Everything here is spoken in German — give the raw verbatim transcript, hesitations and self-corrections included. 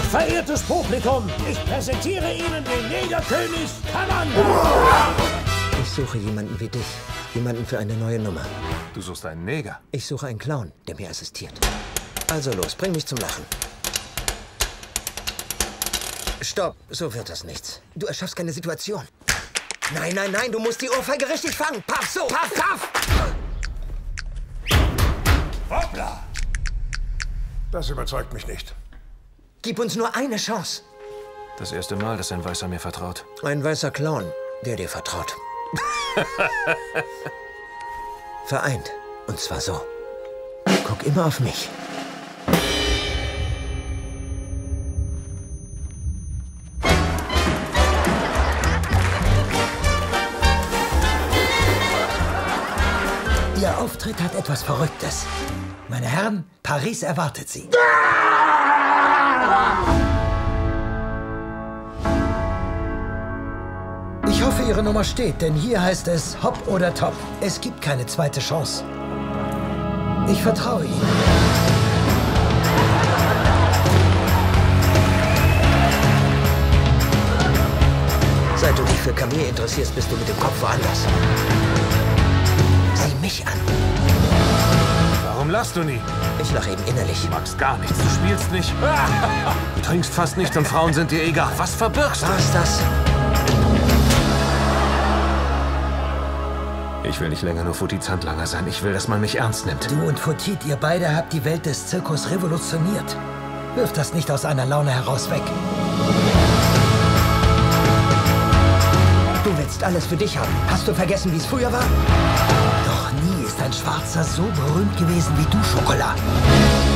Verehrtes Publikum, ich präsentiere Ihnen den Negerkönig Kanan. Ich suche jemanden wie dich. Jemanden für eine neue Nummer. Du suchst einen Neger? Ich suche einen Clown, der mir assistiert. Also los, bring mich zum Lachen. Stopp, so wird das nichts. Du erschaffst keine Situation. Nein, nein, nein, du musst die Ohrfeige richtig fangen. Paff, so, paff, paff! Hoppla! Das überzeugt mich nicht. Gib uns nur eine Chance. Das erste Mal, dass ein Weißer mir vertraut. Ein weißer Clown, der dir vertraut. Vereint. Und zwar so. Guck immer auf mich. Ihr Auftritt hat etwas Verrücktes. Meine Herren, Paris erwartet Sie. Ich hoffe, Ihre Nummer steht, denn hier heißt es Hopp oder Top. Es gibt keine zweite Chance. Ich vertraue Ihnen. Seit du dich für Camille interessierst, bist du mit dem Kopf woanders. Sieh mich an. Warum lachst du nie? Ich lache eben innerlich. Du magst gar nichts. Du spielst nicht. Du trinkst fast nicht und Frauen sind dir egal. Was verbirgst du? War's das? Ich will nicht länger nur Futits Handlanger sein. Ich will, dass man mich ernst nimmt. Du und Futit, ihr beide habt die Welt des Zirkus revolutioniert. Wirf das nicht aus einer Laune heraus weg. Du willst alles für dich haben. Hast du vergessen, wie es früher war? Doch nie ist ein Schwarzer so berühmt gewesen wie du, Schokolade.